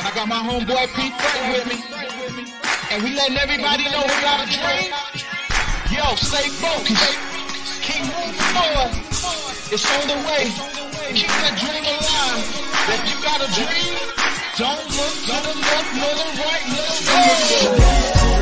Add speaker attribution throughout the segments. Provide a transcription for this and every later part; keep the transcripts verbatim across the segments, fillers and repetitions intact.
Speaker 1: I got my homeboy Pete Frank with me, and we letting everybody know we got a dream. Yo, stay focused, keep moving forward. It's on the way. Keep that dream alive. If you got a dream, don't look to the left nor the right. Let's go.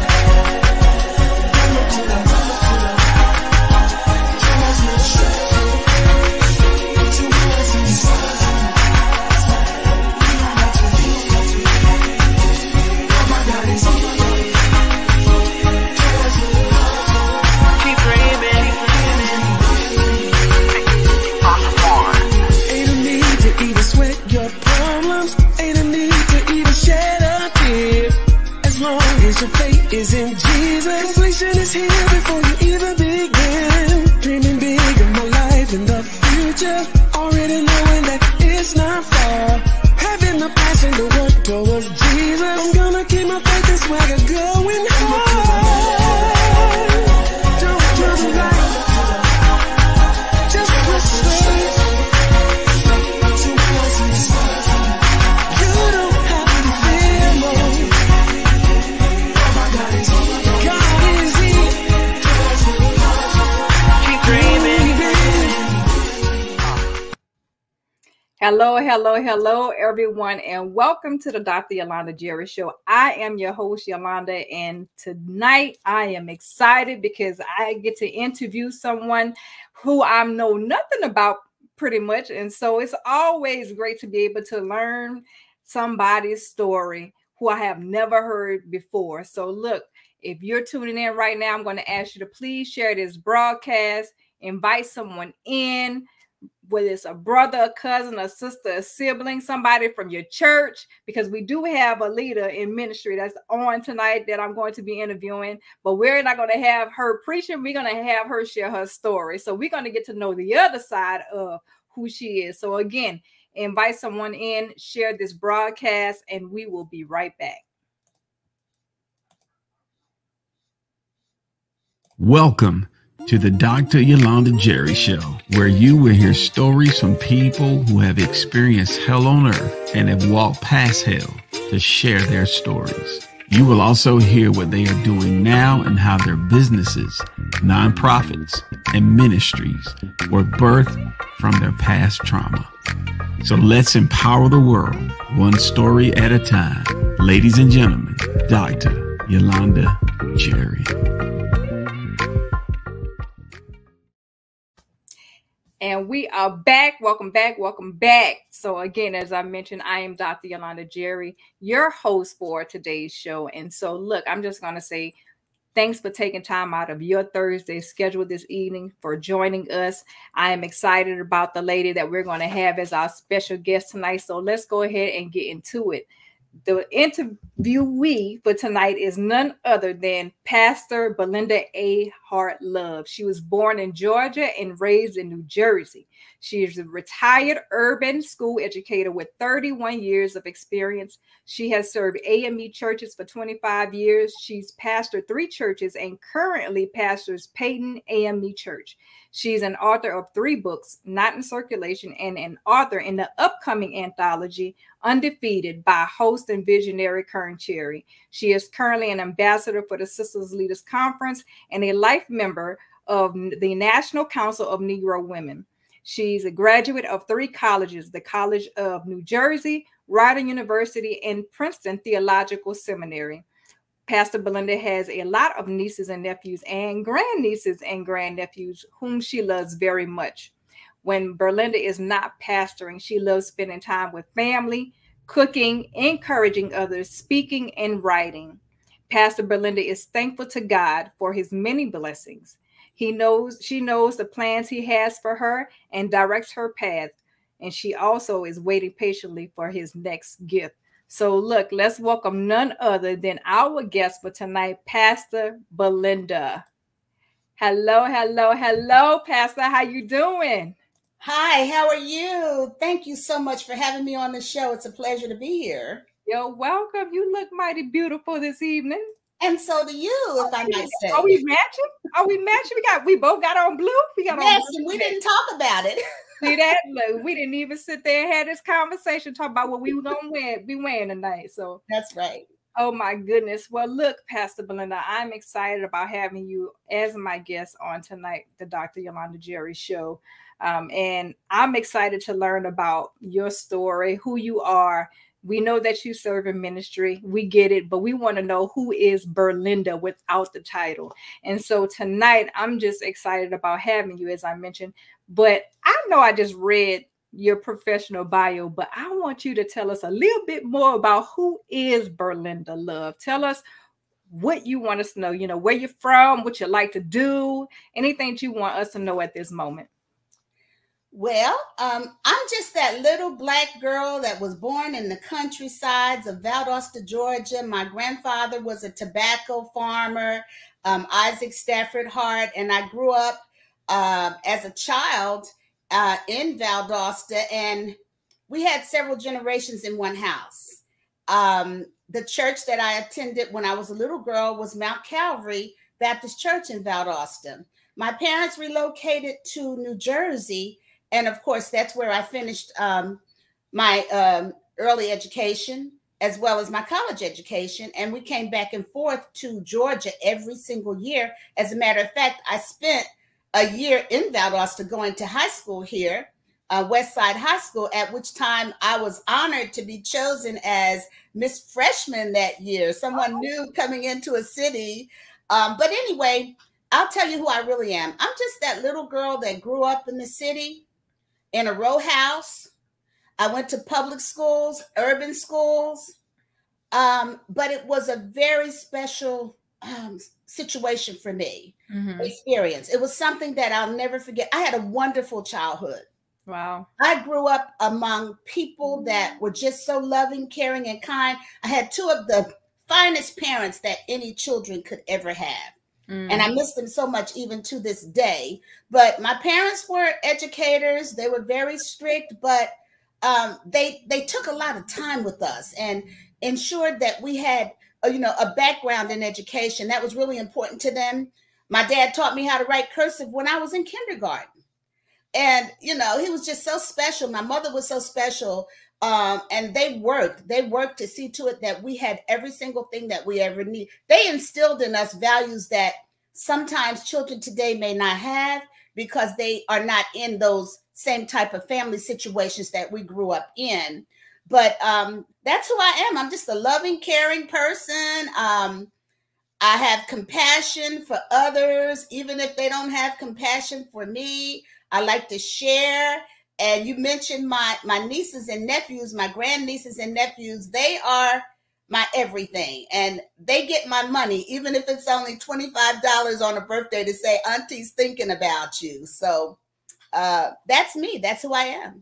Speaker 2: Your faith is in Jesus. Completion is here before you even begin. Dreaming big of my life in the future. Already knowing that it's not far. Having the passion to work towards Jesus. I'm gonna keep my faith and swagger going hard. Don't turn right. Just press straight. You don't have to fear more.
Speaker 3: Hello, hello, hello, everyone, and welcome to the Doctor Yolanda Jerry Show. I am your host, Yolanda, and tonight I am excited because I get to interview someone who I know nothing about pretty much, and so it's always great to be able to learn somebody's story who I have never heard before. So look, if you're tuning in right now, I'm going to ask you to please share this broadcast, invite someone in, whether it's a brother, a cousin, a sister, a sibling, somebody from your church, because we do have a leader in ministry that's on tonight that I'm going to be interviewing, but we're not going to have her preaching. We're going to have her share her story. So we're going to get to know the other side of who she is. So again, invite someone in, share this broadcast, and we will be right back.
Speaker 4: Welcome to the Doctor Yolanda Jerry Show, where you will hear stories from people who have experienced hell on earth and have walked past hell to share their stories. You will also hear what they are doing now and how their businesses, nonprofits, and ministries were birthed from their past trauma. So let's empower the world, one story at a time. Ladies and gentlemen, Doctor Yolanda Jerry.
Speaker 3: And we are back. Welcome back. Welcome back. So again, as I mentioned, I am Doctor Yolanda Jerry, your host for today's show. And so look, I'm just going to say thanks for taking time out of your Thursday schedule this evening for joining us. I am excited about the lady that we're going to have as our special guest tonight. So let's go ahead and get into it. The interviewee for tonight is none other than Pastor Berlinda A. Hart Love. She was born in Georgia and raised in New Jersey. She is a retired urban school educator with thirty-one years of experience. She has served A M E churches for twenty-five years. She's pastored three churches and currently pastors Peyton A M E Church. She's an author of three books, not in circulation, and an author in the upcoming anthology, Undefeated, by host and visionary Kern Cherry. She is currently an ambassador for the Sisters Leaders Conference and a life member of the National Council of Negro Women. She's a graduate of three colleges, the College of New Jersey, Rider University, and Princeton Theological Seminary. Pastor Berlinda has a lot of nieces and nephews and grandnieces and grandnephews whom she loves very much. When Berlinda is not pastoring, she loves spending time with family, cooking, encouraging others, speaking, and writing. Pastor Berlinda is thankful to God for his many blessings. He knows, she knows the plans he has for her and directs her path. And she also is waiting patiently for his next gift. So look, let's welcome none other than our guest for tonight, Pastor Berlinda. Hello, hello, hello, Pastor. How you doing?
Speaker 5: Hi, how are you? Thank you so much for having me on the show. It's a pleasure to be here.
Speaker 3: You're welcome. You look mighty beautiful this evening.
Speaker 5: And so do you, if I might say.
Speaker 3: Are we matching? Are we matching? We got we both got on blue. We got
Speaker 5: yes,
Speaker 3: on
Speaker 5: and we didn't talk about it.
Speaker 3: See that? Look, we didn't even sit there and have this conversation, talk about what we were gonna wear, be wearing tonight. So
Speaker 5: that's right.
Speaker 3: Oh my goodness. Well, look, Pastor Berlinda, I'm excited about having you as my guest on tonight, the Doctor Yolanda Jerry Show. Um, and I'm excited to learn about your story, who you are. We know that you serve in ministry. We get it, but we want to know who is Berlinda without the title. And so tonight, I'm just excited about having you, as I mentioned. But I know I just read your professional bio, but I want you to tell us a little bit more about who is Berlinda Love. Tell us what you want us to know, you know, where you're from, what you like to do, anything that you want us to know at this moment.
Speaker 5: Well, um, I'm just that little black girl that was born in the countrysides of Valdosta, Georgia. My grandfather was a tobacco farmer, um, Isaac Stafford Hart, and I grew up uh, as a child uh, in Valdosta, and we had several generations in one house. Um, the church that I attended when I was a little girl was Mount Calvary Baptist Church in Valdosta. My parents relocated to New Jersey, and of course, that's where I finished um, my um, early education as well as my college education. And we came back and forth to Georgia every single year. As a matter of fact, I spent a year in Valdosta going to high school here, uh, Westside High School, at which time I was honored to be chosen as Miss Freshman that year, someone new coming into a city. Um, but anyway, I'll tell you who I really am. I'm just that little girl that grew up in the city, in a row house. I went to public schools, urban schools, um, but it was a very special um, situation for me, mm-hmm. experience. It was something that I'll never forget. I had a wonderful childhood.
Speaker 3: Wow.
Speaker 5: I grew up among people that were just so loving, caring, and kind. I had two of the finest parents that any children could ever have. Mm. And I miss them so much even to this day. But my parents were educators. They were very strict, but um, they they took a lot of time with us and ensured that we had a, you know, a background in education. That was really important to them. My dad taught me how to write cursive when I was in kindergarten. And, you know, he was just so special. My mother was so special. Um, and they worked, they worked to see to it that we had every single thing that we ever need. They instilled in us values that sometimes children today may not have because they are not in those same type of family situations that we grew up in. But um, that's who I am. I'm just a loving, caring person. Um, I have compassion for others, even if they don't have compassion for me. I like to share. And you mentioned my, my nieces and nephews, my grandnieces and nephews, they are my everything. And they get my money, even if it's only twenty-five dollars on a birthday to say, Auntie's thinking about you. So uh, that's me. That's who I am.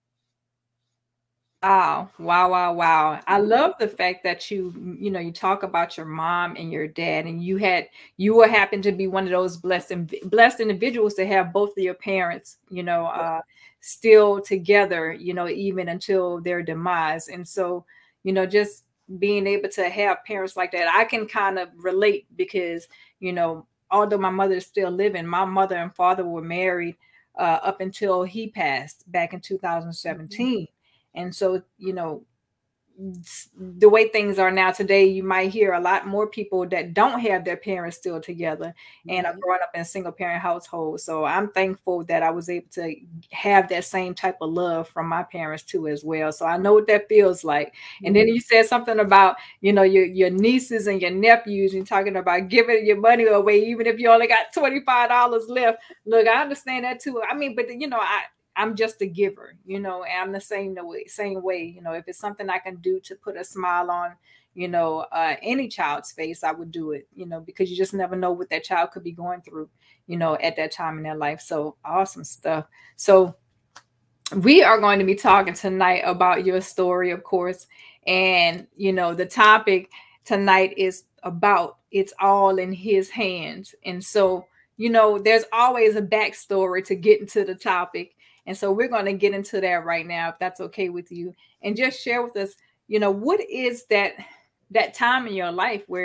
Speaker 3: Wow. Wow. Wow. Wow. I love the fact that you, you know, you talk about your mom and your dad, and you had, you were happen to be one of those blessed, blessed individuals to have both of your parents, you know, uh, still together, you know, even until their demise. And so, you know, just being able to have parents like that, I can kind of relate because, you know, although my mother is still living, my mother and father were married uh, up until he passed back in two thousand seventeen. Mm-hmm. And so, you know, the way things are now today, you might hear a lot more people that don't have their parents still together and are growing up in a single parent household. So I'm thankful that I was able to have that same type of love from my parents too, as well. So I know what that feels like. And then you said something about, you know, your, your nieces and your nephews, and talking about giving your money away, even if you only got twenty-five dollars left. Look, I understand that too. I mean, but you know, I, I'm just a giver, you know, and I'm the same way, same way, you know, if it's something I can do to put a smile on, you know, uh, any child's face, I would do it, you know, because you just never know what that child could be going through, you know, at that time in their life. So awesome stuff. So we are going to be talking tonight about your story, of course. And, you know, the topic tonight is about it's all in his hands. And so, you know, there's always a backstory to get into the topic. And so we're going to get into that right now, if that's okay with you, and just share with us, you know, what is that, that time in your life where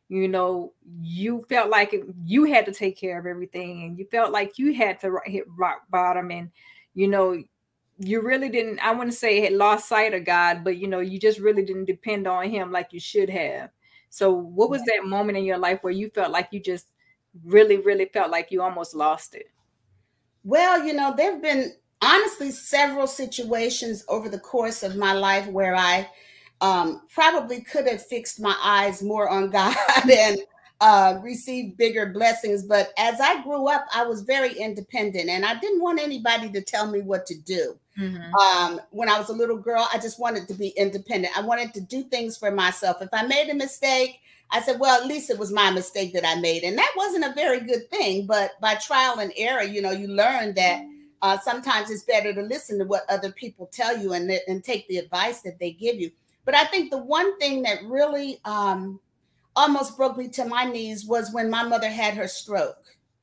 Speaker 3: you know, you felt like you had to take care of everything, and you felt like you had to hit rock bottom, and, you know, you really didn't, I wouldn't say had lost sight of God, but, you know, you just really didn't depend on him like you should have. So what was that moment in your life where you felt like you just really, really felt like you almost lost it?
Speaker 5: Well, you know, there've been honestly several situations over the course of my life where I um, probably could have fixed my eyes more on God and uh, received bigger blessings. But as I grew up, I was very independent, and I didn't want anybody to tell me what to do. Mm-hmm. Um, when I was a little girl, I just wanted to be independent. I wanted to do things for myself. If I made a mistake, I said, well, at least it was my mistake that I made. And that wasn't a very good thing. But by trial and error, you know, you learn that uh, sometimes it's better to listen to what other people tell you and, and take the advice that they give you. But I think the one thing that really um, almost broke me to my knees was when my mother had her stroke.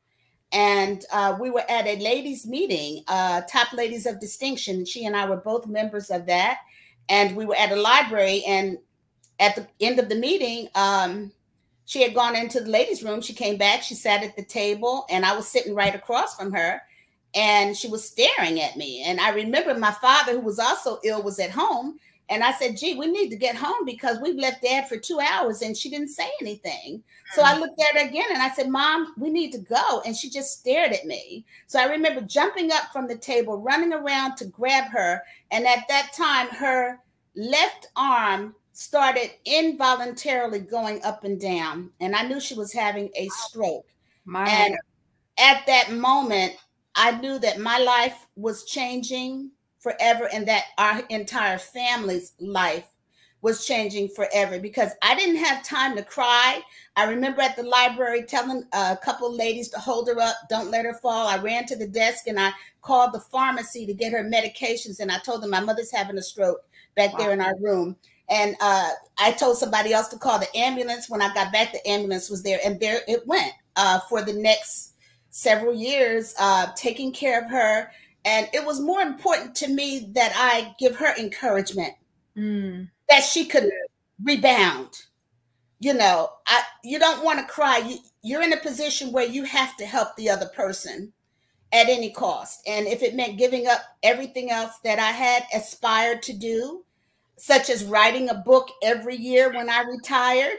Speaker 5: And uh, we were at a ladies' meeting, uh, Top Ladies of Distinction. She and I were both members of that. And we were at a library, and at the end of the meeting, um, she had gone into the ladies' room. She came back, she sat at the table, and I was sitting right across from her, and she was staring at me. And I remember my father, who was also ill, was at home. And I said, gee, we need to get home because we've left Dad for two hours and she didn't say anything. So I looked at her again and I said, Mom, we need to go. And she just stared at me. So I remember jumping up from the table, running around to grab her. And at that time, her left arm started involuntarily going up and down. And I knew she was having a stroke. My and at that moment, I knew that my life was changing forever, and that our entire family's life was changing forever, because I didn't have time to cry. I remember at the library telling a couple of ladies to hold her up, don't let her fall. I ran to the desk and I called the pharmacy to get her medications, and I told them my mother's having a stroke back wow. there in our room. And uh, I told somebody else to call the ambulance. When I got back, the ambulance was there, and there it went uh, for the next several years, uh, taking care of her. And it was more important to me that I give her encouragement, mm. that she could rebound. You know, I, you don't want to cry. You, you're in a position where you have to help the other person at any cost. And if it meant giving up everything else that I had aspired to do, such as writing a book every year when I retired,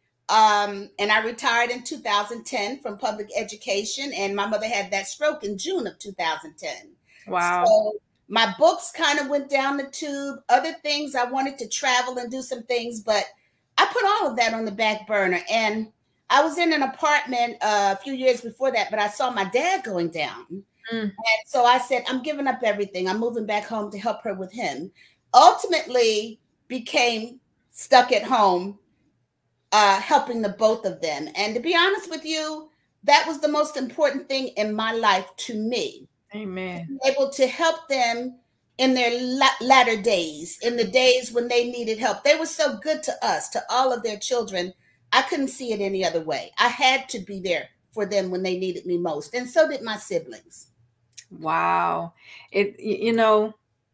Speaker 5: Um, and I retired in two thousand ten from public education, and my mother had that stroke in June of two thousand ten. Wow. So my books kind of went down the tube. Other things, I wanted to travel and do some things, but I put all of that on the back burner. And I was in an apartment uh, a few years before that, but I saw my dad going down. Mm. And so I said, I'm giving up everything. I'm moving back home to help her with him. Ultimately became stuck at home, uh, helping the both of them. And to be honest with you, that was the most important thing in my life to me.
Speaker 3: Amen.
Speaker 5: Able to help them in their la- latter days, in the days when they needed help. They were so good to us, to all of their children. I couldn't see it any other way. I had to be there for them when they needed me most. And so did my siblings.
Speaker 3: Wow. It, you know,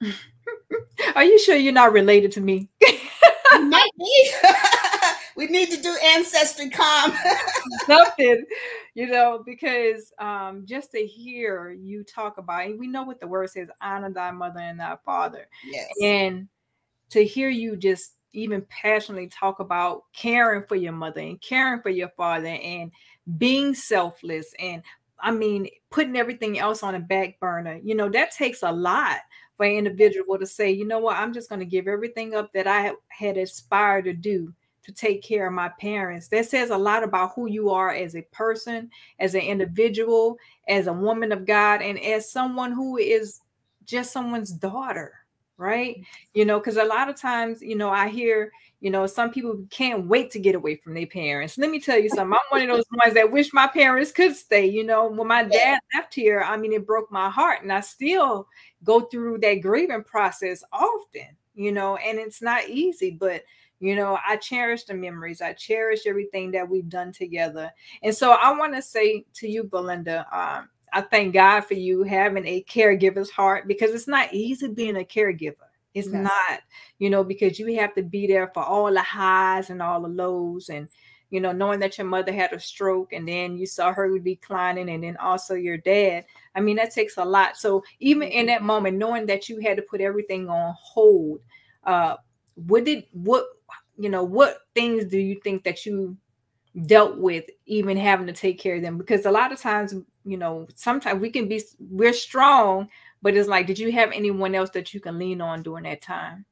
Speaker 3: are you sure you're not related to me?
Speaker 5: You might be. We need to do ancestry com.
Speaker 3: Something, you know, because um, just to hear you talk about it, we know what the word says, honor thy mother and thy father.
Speaker 5: Yes.
Speaker 3: And to hear you just even passionately talk about caring for your mother and caring for your father and being selfless, and I mean, putting everything else on a back burner, you know, that takes a lot for an individual to say, you know what, I'm just going to give everything up that I had aspired to do to take care of my parents. That says a lot about who you are as a person, as an individual, as a woman of God, and as someone who is just someone's daughter, right? You know, because a lot of times, you know, I hear, you know, some people can't wait to get away from their parents. Let me tell you something. I'm one of those ones that wish my parents could stay. You know, when my dad left here, I mean, it broke my heart, and I still go through that grieving process often, you know, and it's not easy, but you know, I cherish the memories. I cherish everything that we've done together. And so I want to say to you, Berlinda, um, I thank God for you having a caregiver's heart, because it's not easy being a caregiver. It's yes. not, you know, because you have to be there for all the highs and all the lows. And, you know, knowing that your mother had a stroke and then you saw her declining and then also your dad. I mean, that takes a lot. So even in that moment, knowing that you had to put everything on hold, uh, what did, what, you know, what things do you think that you dealt with even having to take care of them? Because a lot of times, you know, sometimes we can be, we're strong, but it's like, did you have anyone else that you can lean on during that time?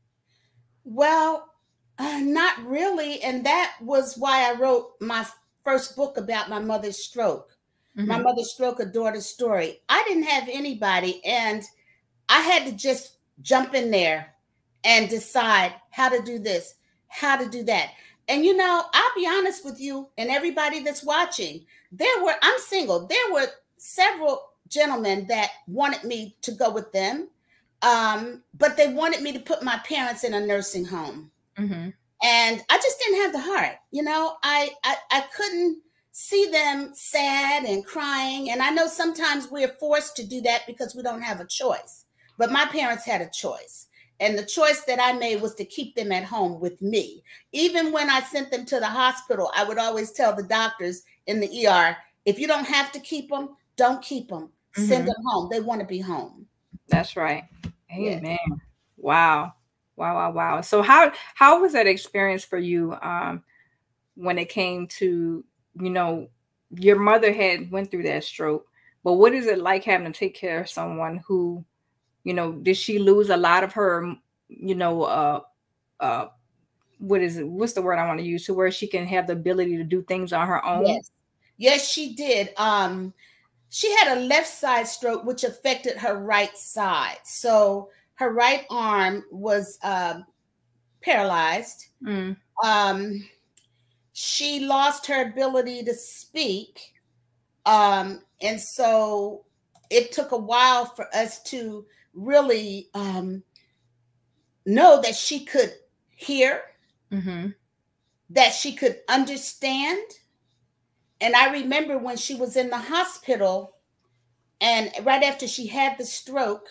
Speaker 5: Well, uh, not really. And that was why I wrote my first book about my mother's stroke. Mm-hmm. My mother's stroke, A Daughter's Story. I didn't have anybody, and I had to just jump in there and decide how to do this, how to do that. And, you know, I'll be honest with you and everybody that's watching, there were, I'm single, there were several gentlemen that wanted me to go with them. Um, but they wanted me to put my parents in a nursing home. Mm-hmm. And I just didn't have the heart. You know, I, I, I couldn't see them sad and crying. And I know sometimes we're forced to do that because we don't have a choice. But my parents had a choice. And the choice that I made was to keep them at home with me. Even when I sent them to the hospital, I would always tell the doctors in the E R, if you don't have to keep them, don't keep them. Mm-hmm. Send them home. They want to be home.
Speaker 3: That's right. Amen. Yeah. Wow. Wow. Wow. Wow. So how, how was that experience for you um, when it came to, you know, your mother had went through that stroke, but what is it like having to take care of someone who, you know, did she lose a lot of her, you know, uh, uh, what is it? What's the word I want to use to where she can have the ability to do things on her own?
Speaker 5: Yes. Yes, she did. Um, She had a left side stroke, which affected her right side. So her right arm was uh, paralyzed. Mm. Um, she lost her ability to speak. Um, and so it took a while for us to really um, know that she could hear, mm-hmm. that she could understand. And I remember when she was in the hospital and right after she had the stroke,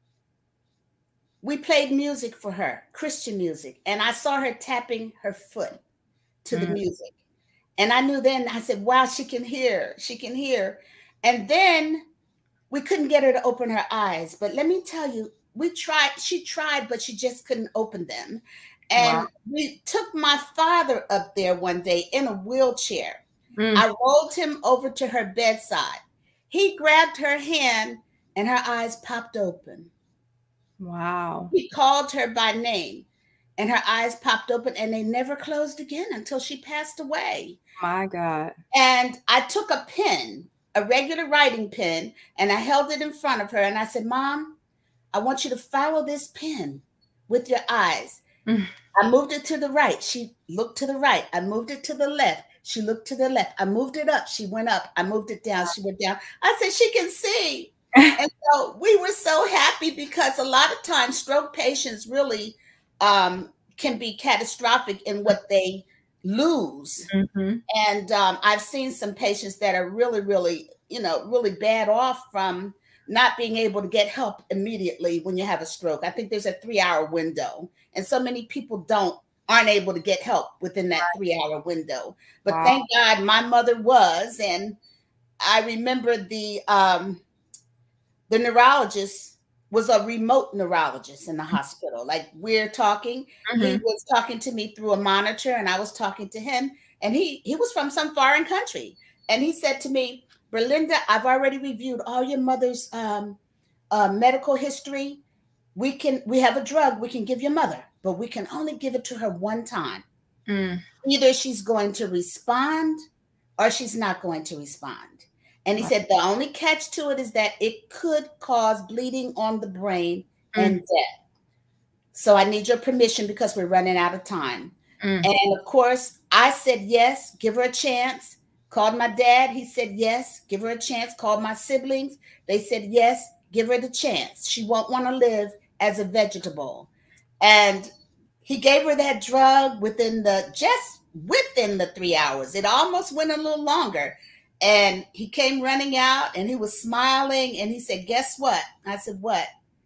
Speaker 5: we played music for her, Christian music. And I saw her tapping her foot to mm. the music. And I knew then, I said, wow, she can hear, she can hear. And then we couldn't get her to open her eyes. But let me tell you, we tried, she tried, but she just couldn't open them. And wow. we took my father up there one day in a wheelchair. Mm. I rolled him over to her bedside. He grabbed her hand and her eyes popped open.
Speaker 3: Wow.
Speaker 5: He called her by name and her eyes popped open and they never closed again until she passed away.
Speaker 3: My God.
Speaker 5: And I took a pen, a regular writing pen, and I held it in front of her. And I said, Mom, I want you to follow this pen with your eyes. Mm. I moved it to the right. She looked to the right. I moved it to the left. She looked to the left. I moved it up. She went up. I moved it down. She went down. I said, she can see. And so we were so happy because a lot of times stroke patients really um, can be catastrophic in what they lose. Mm-hmm. And um, I've seen some patients that are really, really, you know, really bad off from not being able to get help immediately when you have a stroke. I think there's a three hour window and so many people don't aren't able to get help within that three hour window. But wow. Thank God my mother was. And I remember the, um, the neurologist was a remote neurologist in the hospital. Like we're talking, mm-hmm. he was talking to me through a monitor and I was talking to him and he, he was from some foreign country. And he said to me, Berlinda, I've already reviewed all your mother's um, uh, medical history. We can, we have a drug we can give your mother, but we can only give it to her one time. Mm. Either she's going to respond or she's not going to respond. And he said, the only catch to it is that it could cause bleeding on the brain mm. and death. So I need your permission because we're running out of time. Mm. And of course, I said, yes, give her a chance. Called my dad. He said, yes, give her a chance. Called my siblings. They said, yes, give her the chance. She won't want to live as a vegetable. And he gave her that drug within the, just within the three hours. It almost went a little longer. And he came running out and he was smiling and he said, guess what? I said, what?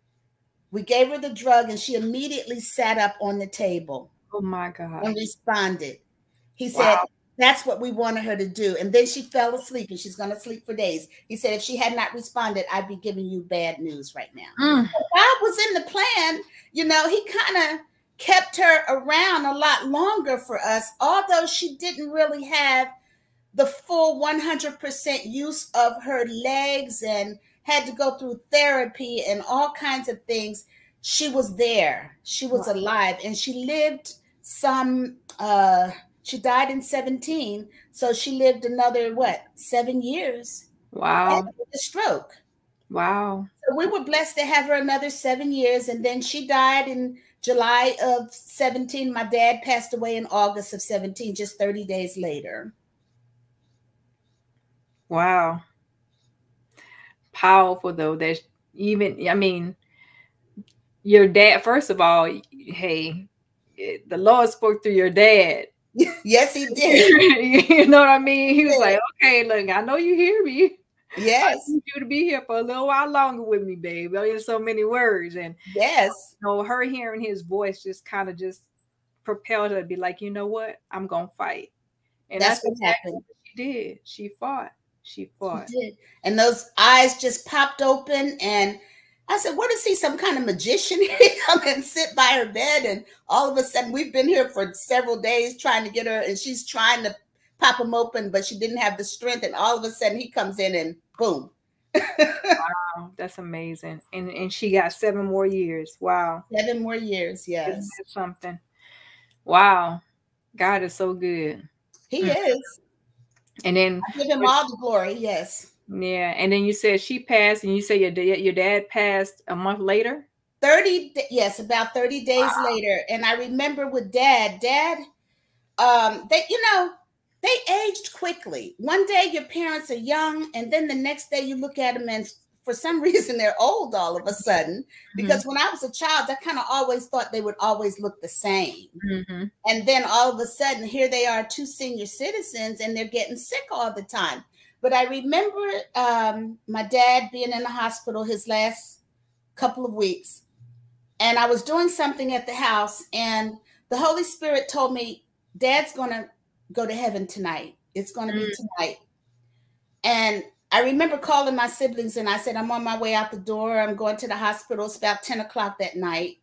Speaker 5: We gave her the drug and she immediately sat up on the table.
Speaker 3: Oh my God.
Speaker 5: And responded. He
Speaker 3: wow.
Speaker 5: said, That's what we wanted her to do. And then she fell asleep, and she's going to sleep for days. He said, if she had not responded, I'd be giving you bad news right now.
Speaker 3: Mm.
Speaker 5: God was in the plan. You know, he kind of kept her around a lot longer for us, although she didn't really have the full one hundred percent use of her legs and had to go through therapy and all kinds of things. She was there. She was
Speaker 3: Wow.
Speaker 5: alive, and she lived some, uh, she died in seventeen. So she lived another, what, seven years.
Speaker 3: Wow.
Speaker 5: With a stroke.
Speaker 3: Wow.
Speaker 5: So we were blessed to have her another seven years. And then she died in July of seventeen. My dad passed away in August of seventeen, just thirty days later.
Speaker 3: Wow. Powerful, though. That even, I mean, your dad, first of all, hey, the Lord spoke through your dad.
Speaker 5: Yes, he did.
Speaker 3: You know what I mean? He was like, okay, look, I know you hear me.
Speaker 5: Yes.
Speaker 3: I need you to be here for a little while longer with me, babe. In so many words. And
Speaker 5: yes,
Speaker 3: you know, her hearing his voice just kind of just propelled her to be like, you know what? I'm gonna fight. And
Speaker 5: that's,
Speaker 3: that's
Speaker 5: what happened.
Speaker 3: What she did. She fought. She fought.
Speaker 5: She did. And those eyes just popped open, and I said, what is he, some kind of magician? He come and sit by her bed, and all of a sudden, we've been here for several days trying to get her, and she's trying to pop him open, but she didn't have the strength, and all of a sudden he comes in and boom.
Speaker 3: Wow, that's amazing. And and she got seven more years. Wow.
Speaker 5: Seven more years, yes.
Speaker 3: Isn't that something? Wow. God is so good.
Speaker 5: He mm. is.
Speaker 3: And then
Speaker 5: I give him all the glory, yes.
Speaker 3: Yeah, and then you said she passed, and you say your dad, your dad passed a month later?
Speaker 5: thirty, yes, about thirty days wow. later. And I remember with dad, dad, um, they, you know, they aged quickly. One day your parents are young, and then the next day you look at them, and for some reason they're old all of a sudden. Because mm-hmm. when I was a child, I kind of always thought they would always look the same. Mm-hmm. And then all of a sudden, here they are, two senior citizens, and they're getting sick all the time. But I remember um, my dad being in the hospital his last couple of weeks, and I was doing something at the house, and the Holy Spirit told me, Dad's going to go to heaven tonight. It's going to mm. be tonight. And I remember calling my siblings, and I said, I'm on my way out the door. I'm going to the hospital. It's about ten o'clock that night.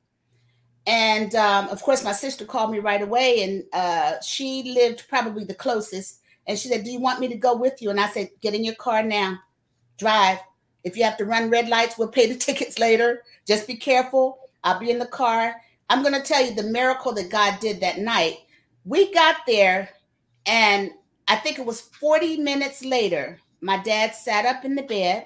Speaker 5: And um, of course, my sister called me right away, and uh, she lived probably the closest. And she said, do you want me to go with you? And I said, get in your car now. Drive. If you have to run red lights, we'll pay the tickets later. Just be careful. I'll be in the car. I'm going to tell you the miracle that God did that night. We got there, and I think it was forty minutes later, my dad sat up in the bed.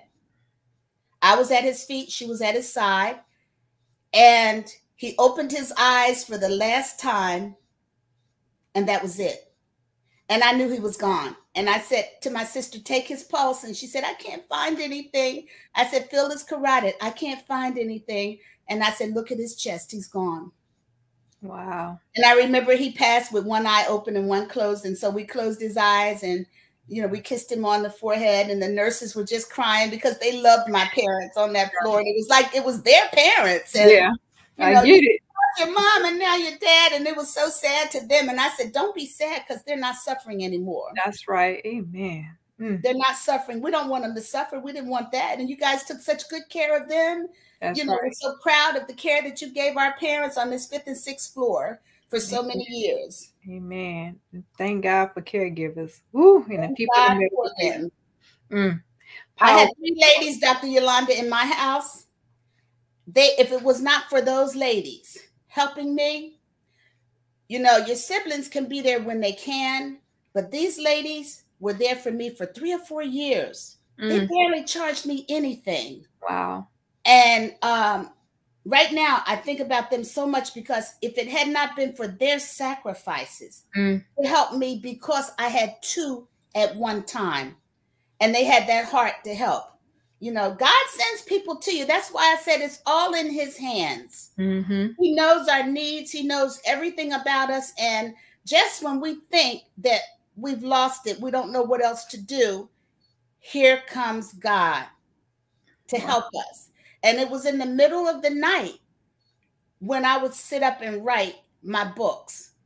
Speaker 5: I was at his feet. She was at his side. And he opened his eyes for the last time. And that was it. And I knew he was gone. And I said to my sister, take his pulse. And she said, I can't find anything. I said, feel his carotid. I can't find anything. And I said, look at his chest. He's gone.
Speaker 3: Wow.
Speaker 5: And I remember he passed with one eye open and one closed. And so we closed his eyes, and you know, we kissed him on the forehead, and the nurses were just crying because they loved my parents on that floor. And it was like it was their parents. And,
Speaker 3: yeah,
Speaker 5: you know,
Speaker 3: I get it.
Speaker 5: Your mom and now your dad, and it was so sad to them. And I said, don't be sad, because they're not suffering anymore.
Speaker 3: That's right. Amen. Mm.
Speaker 5: They're not suffering. We don't want them to suffer. We didn't want that. And you guys took such good care of them.
Speaker 3: That's
Speaker 5: you know,
Speaker 3: right.
Speaker 5: We're so proud of the care that you gave our parents on this fifth and sixth floor for so
Speaker 3: Amen.
Speaker 5: many years.
Speaker 3: Amen. Thank God for caregivers. Woo, and the people
Speaker 5: God
Speaker 3: that
Speaker 5: for them.
Speaker 3: Mm.
Speaker 5: I had three ladies, Doctor Yolanda, in my house. They, if it was not for those ladies helping me, you know, your siblings can be there when they can, but these ladies were there for me for three or four years. Mm. They barely charged me anything.
Speaker 3: Wow.
Speaker 5: And um, right now, I think about them so much, because if it had not been for their sacrifices, mm. to help me, because I had two at one time, and they had that heart to help. You know, God sends people to you. That's why I said it's all in his hands. Mm-hmm. He knows our needs. He knows everything about us. And just when we think that we've lost it, we don't know what else to do, here comes God to wow. help us. And it was in the middle of the night when I would sit up and write my books,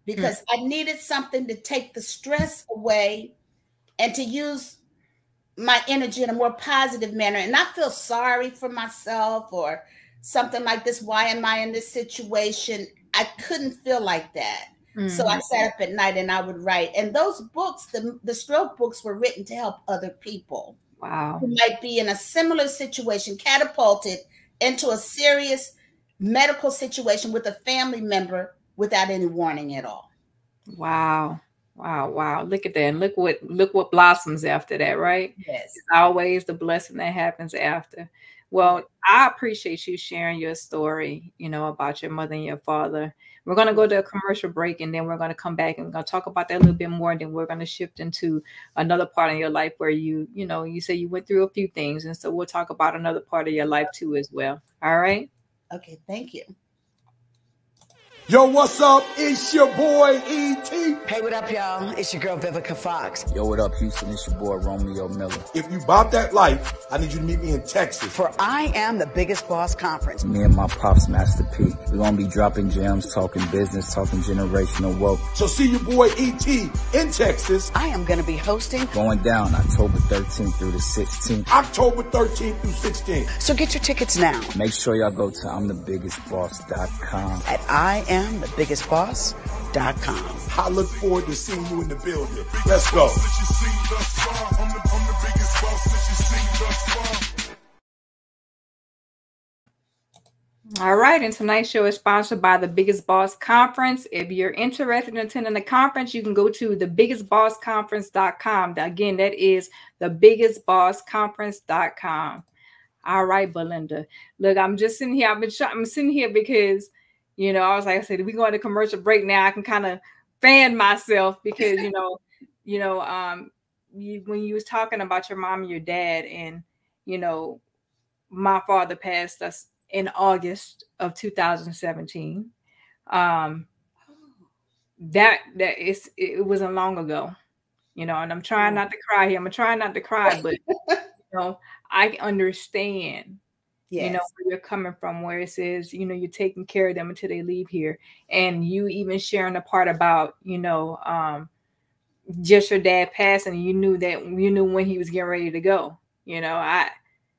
Speaker 5: because mm. I needed something to take the stress away and to use my energy in a more positive manner and not feel sorry for myself or something like this. Why am I in this situation? I couldn't feel like that. Mm-hmm. So I sat up at night and I would write. And those books, the, the stroke books, were written to help other people.
Speaker 3: Wow.
Speaker 5: Who might be in a similar situation, catapulted into a serious medical situation with a family member without any warning at all.
Speaker 3: Wow. Wow, wow. Look at that. And look what look what blossoms after that, right?
Speaker 5: Yes.
Speaker 3: It's always the blessing that happens after. Well, I appreciate you sharing your story, you know, about your mother and your father. We're going to go to a commercial break, and then we're going to come back and we're going to talk about that a little bit more. And then we're going to shift into another part of your life where you, you know, you say you went through a few things. And so we'll talk about another part of your life too as well. All right.
Speaker 5: Okay. Thank you.
Speaker 6: Yo, what's up? It's your boy E T.
Speaker 7: Hey, what up, y'all? It's your girl Vivica Fox.
Speaker 8: Yo, what up, Houston? It's your boy Romeo Miller.
Speaker 6: If you bought that life, I need you to meet me in Texas
Speaker 7: for I Am the Biggest Boss Conference.
Speaker 8: Me and my pops, Master P. We're gonna be dropping gems, talking business, talking generational wealth.
Speaker 6: So see your boy E T in Texas.
Speaker 7: I am gonna be hosting.
Speaker 8: Going down October thirteenth through the sixteenth.
Speaker 6: October thirteenth through sixteenth.
Speaker 7: So get your tickets now.
Speaker 8: Make sure y'all go to I'm the biggest boss dot com.
Speaker 7: At I am the biggest boss dot com.
Speaker 6: I look forward to seeing you in the building. Let's go.
Speaker 3: All right, and tonight's show is sponsored by the Biggest Boss Conference. If you're interested in attending the conference, you can go to the biggest boss conference dot com. Again, that is the biggest boss conference dot com. All right, Berlinda. Look, I'm just sitting here. I've been I'm sitting here because, you know, I was like I said, if we go into commercial break now, I can kind of fan myself because, you know, you know, um, you, when you was talking about your mom and your dad, and, you know, my father passed us in August of two thousand seventeen. Um, that that is it wasn't long ago, you know, and I'm trying not to cry here. I'm trying not to cry, but you know, I understand. Yes. You know, where you're coming from, where it says, you know, you're taking care of them until they leave here. And you even sharing the part about, you know, um, just your dad passing, you knew that you knew when he was getting ready to go. You know, I,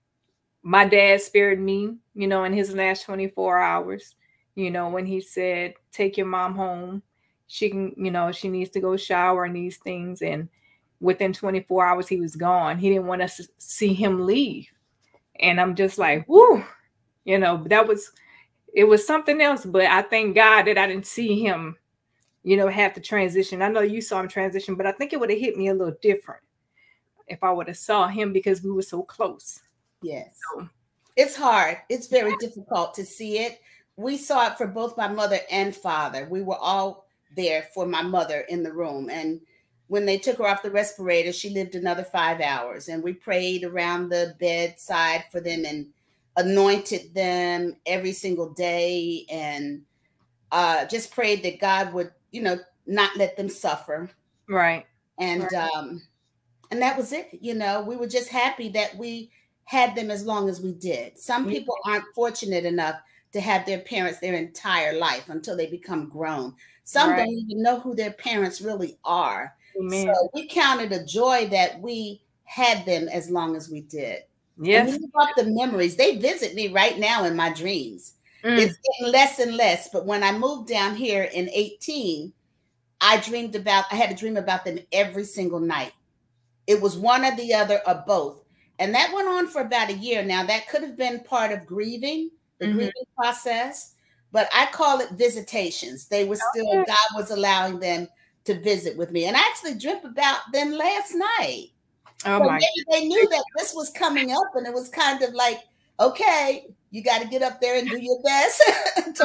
Speaker 3: my dad spared me, you know, in his last twenty-four hours, you know, when he said, take your mom home. She can, you know, she needs to go shower and these things. And within twenty-four hours, he was gone. He didn't want us to see him leave. And I'm just like, whoo, you know, that was, it was something else. But I thank God that I didn't see him, you know, have to transition. I know you saw him transition, but I think it would have hit me a little different if I would have saw him because we were so close.
Speaker 5: Yes. So, it's hard. It's very difficult to see it. We saw it for both my mother and father. We were all there for my mother in the room. And when they took her off the respirator, she lived another five hours. And we prayed around the bedside for them and anointed them every single day. And uh, just prayed that God would, you know, not let them suffer.
Speaker 3: Right.
Speaker 5: And,
Speaker 3: right.
Speaker 5: um, and that was it. You know, we were just happy that we had them as long as we did. Some mm-hmm. people aren't fortunate enough to have their parents their entire life until they become grown. Some right. don't even know who their parents really are. Amen. So we counted a joy that we had them as long as we did.
Speaker 3: Yes.
Speaker 5: And we got the memories. They visit me right now in my dreams. Mm. It's getting less and less. But when I moved down here in eighteen, I dreamed about, I had to dream about them every single night. It was one or the other or both. And that went on for about a year. Now that could have been part of grieving, the mm-hmm. grieving process, but I call it visitations. They were still, okay. God was allowing them to visit with me. And I actually dreamt about them last night.
Speaker 3: Oh
Speaker 5: so
Speaker 3: my
Speaker 5: maybe they knew that this was coming up, and it was kind of like, okay, you got to get up there and do your best.
Speaker 3: Oh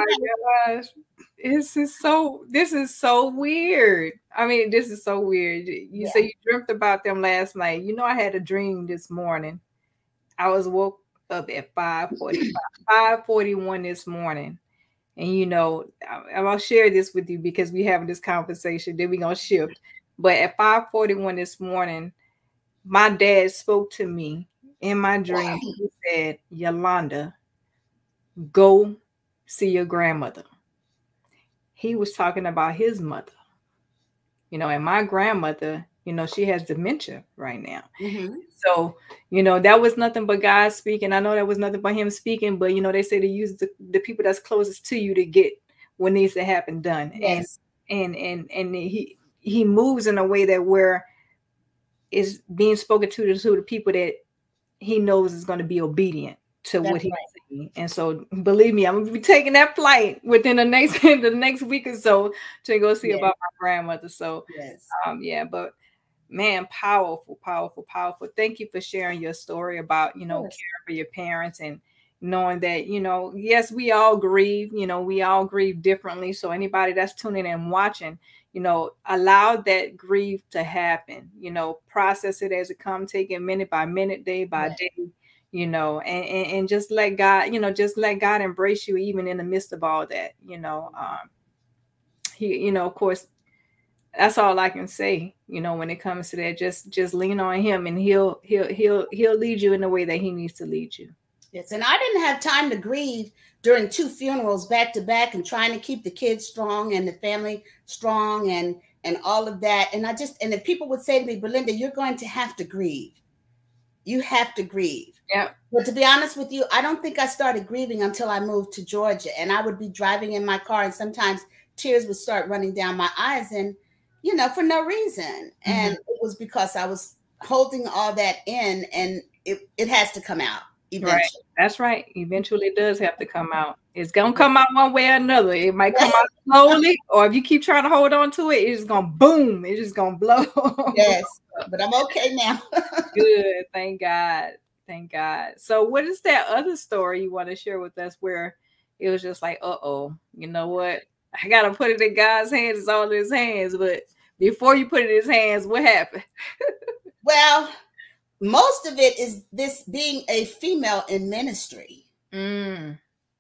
Speaker 3: my gosh. This is so, this is so weird. I mean, this is so weird. You yeah. say you dreamt about them last night. You know, I had a dream this morning. I was woke up at five forty-five, five forty-one this morning. And, you know, I'll share this with you because we having this conversation. Then we're going to shift. But at five forty-one this morning, my dad spoke to me in my dream. He said, Yolanda, go see your grandmother. he was talking about his mother. You know, and my grandmother, you know, she has dementia right now. Mm-hmm. So, you know, that was nothing but God speaking. I know that was nothing but him speaking, but, you know, they say to use the, the people that's closest to you to get what needs to happen done. Yes. And, and, and, and he, he moves in a way that where is being spoken to, to the people that he knows is going to be obedient to that's what he's right. saying. And so believe me, I'm going to be taking that flight within the next, the next week or so to go see yes. about my grandmother. So, yes. um, yeah, but man, powerful, powerful, powerful. Thank you for sharing your story about, you know, yes. caring for your parents and knowing that, you know, yes, we all grieve, you know, we all grieve differently. So anybody that's tuning in and watching, you know, allow that grief to happen, you know, process it as it comes, take it minute by minute, day by yes. day, you know, and, and, and just let God, you know, just let God embrace you even in the midst of all that, you know, um, he, you know, of course, that's all I can say, you know, when it comes to that. Just just lean on him and he'll he'll he'll he'll lead you in the way that he needs to lead you.
Speaker 5: Yes, and I didn't have time to grieve during two funerals back to back and trying to keep the kids strong and the family strong and and all of that. And I just and if people would say to me, Berlinda, you're going to have to grieve. You have to grieve.
Speaker 3: Yeah.
Speaker 5: But to be honest with you, I don't think I started grieving until I moved to Georgia. And I would be driving in my car and sometimes tears would start running down my eyes and you know, for no reason. Mm-hmm. And it was because I was holding all that in and it, it has to come out eventually.
Speaker 3: Right. That's right. Eventually it does have to come out. It's going to come out one way or another. It might come out slowly, or if you keep trying to hold on to it, it's just going to boom. It's just going to blow.
Speaker 5: Yes, but I'm okay now.
Speaker 3: Good. Thank God. Thank God. So what is that other story you want to share with us where it was just like, uh-oh, you know what? I got to put it in God's hands. It's all in his hands. But before you put it in his hands, what happened?
Speaker 5: Well, most of it is this being a female in ministry.
Speaker 3: Mm.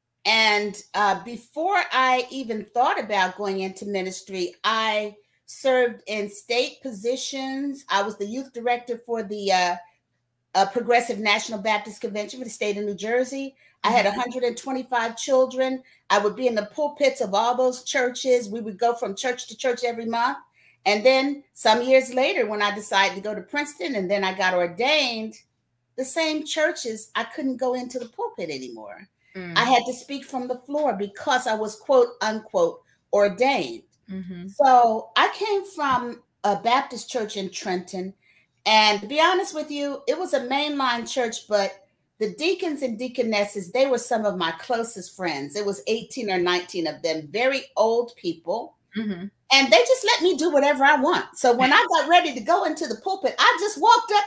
Speaker 5: And uh, before I even thought about going into ministry, I served in state positions. I was the youth director for the uh, uh, Progressive National Baptist Convention for the state of New Jersey. I had one hundred twenty-five children. I would be in the pulpits of all those churches. We would go from church to church every month. And then some years later, when I decided to go to Princeton and then I got ordained, the same churches, I couldn't go into the pulpit anymore. Mm. I had to speak from the floor because I was, quote, unquote, ordained. Mm-hmm. So I came from a Baptist church in Trenton. And to be honest with you, it was a mainline church, but the deacons and deaconesses, they were some of my closest friends. It was eighteen or nineteen of them, very old people. Mm-hmm. And they just let me do whatever I want. So when I got ready to go into the pulpit, I just walked up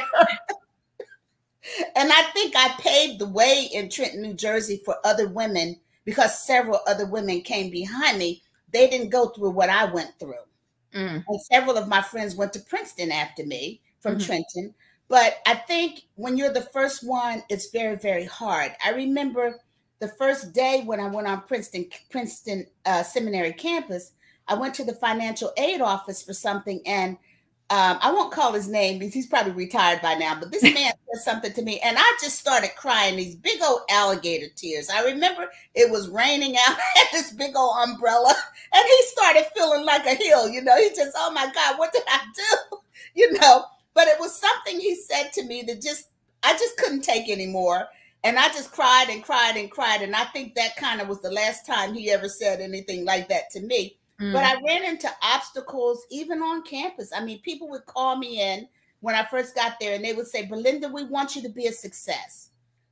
Speaker 5: there. And I think I paved the way in Trenton, New Jersey for other women because several other women came behind me. They didn't go through what I went through. Mm. And several of my friends went to Princeton after me from mm-hmm. Trenton. But I think when you're the first one, it's very, very hard. I remember the first day when I went on Princeton, Princeton uh, Seminary campus, I went to the financial aid office for something. And um, I won't call his name because he's probably retired by now. But this man said something to me and I just started crying, these big old alligator tears. I remember it was raining out. I had this big old umbrella and he started feeling like a hill. You know, he just, oh my God, what did I do? You know. But it was something he said to me that just, I just couldn't take anymore. And I just cried and cried and cried. And I think that kind of was the last time he ever said anything like that to me. Mm. But I ran into obstacles even on campus. I mean, people would call me in when I first got there and they would say, Berlinda, we want you to be a success.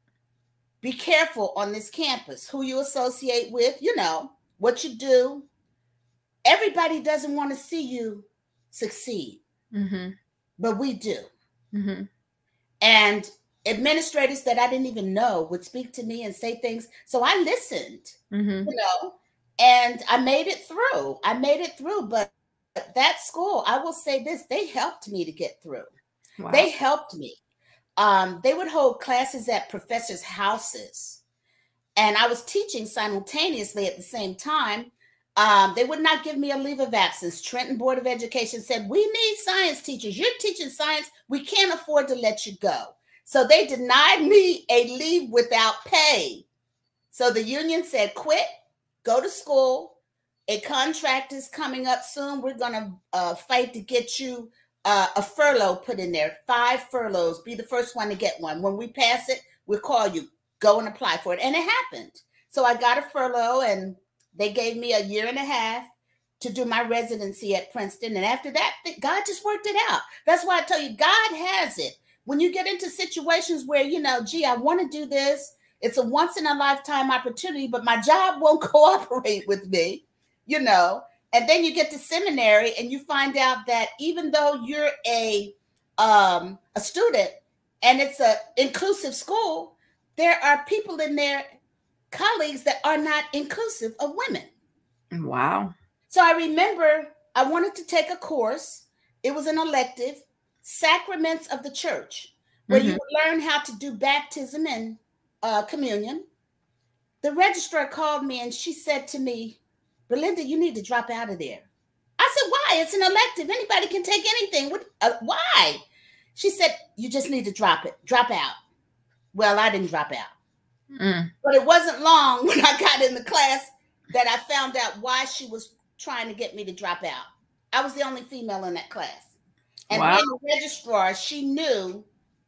Speaker 5: Be careful on this campus, who you associate with, you know, what you do. Everybody doesn't want to see you succeed. Mm-hmm. But we do. Mm-hmm. And administrators that I didn't even know would speak to me and say things. So I listened, mm-hmm. you know, and I made it through. I made it through. But that school, I will say this, they helped me to get through. Wow. They helped me. Um, they would hold classes at professors' houses. And I was teaching simultaneously at the same time. Um, they would not give me a leave of absence. Trenton Board of Education said, we need science teachers. You're teaching science. We can't afford to let you go. So they denied me a leave without pay. So the union said, quit, go to school, a contract is coming up soon. We're going to uh, fight to get you uh, a furlough put in there. Five furloughs. Be the first one to get one. When we pass it, we'll call you. Go and apply for it. And it happened. So I got a furlough, and they gave me a year and a half to do my residency at Princeton. And after that, God just worked it out. That's why I tell you, God has it. When you get into situations where, you know, gee, I want to do this. It's a once in a lifetime opportunity, but my job won't cooperate with me, you know. And then you get to seminary and you find out that even though you're a, um, a student and it's an inclusive school, there are people in there, colleagues that are not inclusive of women.
Speaker 3: Wow.
Speaker 5: So I remember I wanted to take a course. It was an elective, Sacraments of the Church, where mm-hmm. you would learn how to do baptism and uh, communion. The registrar called me and she said to me, Berlinda, you need to drop out of there. I said, why? It's an elective. Anybody can take anything. What, uh, why? She said, you just need to drop it. Drop out. Well, I didn't drop out. Mm. But it wasn't long when I got in the class that I found out why she was trying to get me to drop out. I was the only female in that class. And wow. then the registrar, she knew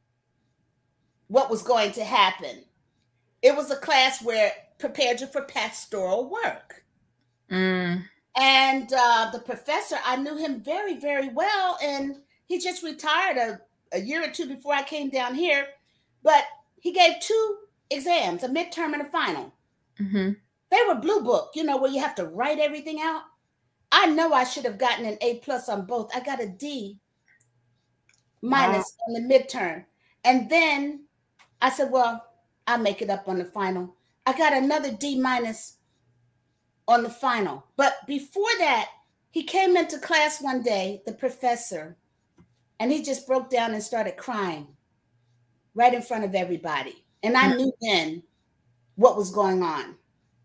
Speaker 5: what was going to happen. It was a class where prepared you for pastoral work. Mm. And uh, the professor, I knew him very, very well. And he just retired a, a year or two before I came down here. But he gave two exams, a midterm and a final. Mm-hmm. They were blue book, you know, where you have to write everything out. I know I should have gotten an A plus on both. I got a D minus wow. on the midterm. And then I said, well, I'll make it up on the final. I got another D minus on the final. But before that, he came into class one day, the professor, and he just broke down and started crying right in front of everybody. And I knew then what was going on.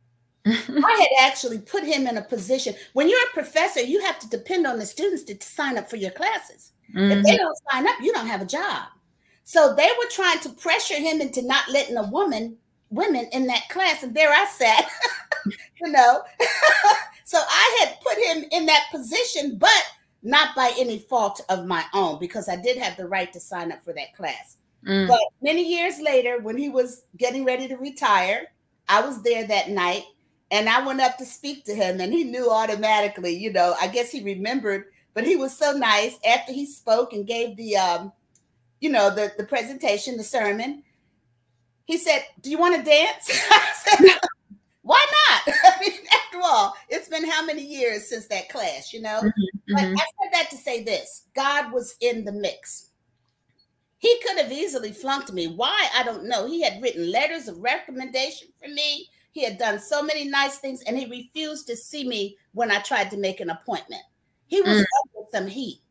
Speaker 5: I had actually put him in a position. When you're a professor, you have to depend on the students to, to sign up for your classes. Mm-hmm. If they don't sign up, you don't have a job. So they were trying to pressure him into not letting a woman, women in that class. And there I sat, you know. So I had put him in that position, but not by any fault of my own, because I did have the right to sign up for that class. Mm. But many years later, when he was getting ready to retire, I was there that night. And I went up to speak to him, and he knew automatically, you know, I guess he remembered, but he was so nice. After he spoke and gave the, um, you know, the, the presentation, the sermon, he said, do you want to dance? I said, why not? I mean, after all, it's been how many years since that class, you know? Mm-hmm, but mm-hmm. I said that to say this, God was in the mix. He could have easily flunked me. Why? I don't know. He had written letters of recommendation for me. He had done so many nice things, and he refused to see me when I tried to make an appointment. He was mm. up with some heat.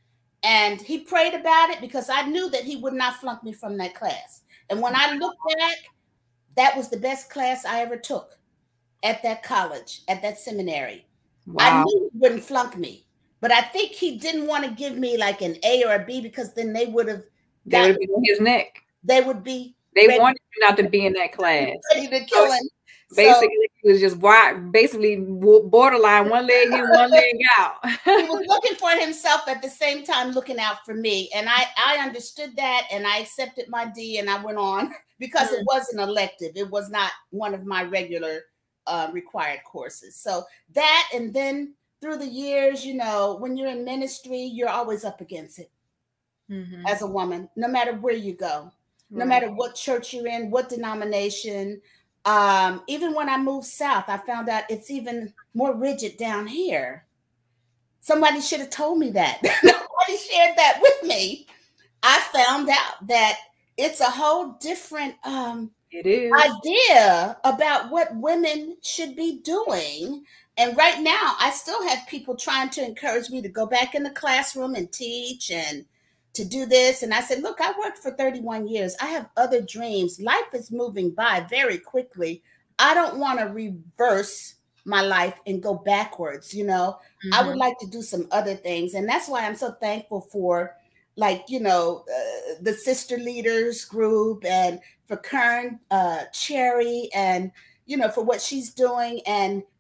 Speaker 5: And he prayed about it because I knew that he would not flunk me from that class. And when I look back, that was the best class I ever took at that college, at that seminary. Wow. I knew he wouldn't flunk me. But I think he didn't want to give me like an A or a B, because then they would have
Speaker 3: They would be on his neck.
Speaker 5: They would be.
Speaker 3: They ready, wanted you not to be in that class.
Speaker 5: Ready to kill him.
Speaker 3: Basically, so, he was just wide, basically borderline, one leg in, one leg out.
Speaker 5: He was looking for himself at the same time looking out for me. And I, I understood that, and I accepted my D, and I went on because mm. it was an elective. It was not one of my regular uh, required courses. So that, and then through the years, you know, when you're in ministry, you're always up against it mm-hmm. as a woman, no matter where you go, right. no matter what church you're in, what denomination. Um, even when I moved south, I found out it's even more rigid down here. Somebody should have told me that. Nobody shared that with me. I found out that it's a whole different um,
Speaker 3: it is.
Speaker 5: idea about what women should be doing. And right now, I still have people trying to encourage me to go back in the classroom and teach and to do this. And I said, look, I worked for thirty-one years. I have other dreams. Life is moving by very quickly. I don't want to reverse my life and go backwards. You know, mm-hmm. I would like to do some other things. And that's why I'm so thankful for, like, you know, uh, the Sister Leaders group, and for Kern uh, Cherry, and, you know, for what she's doing. And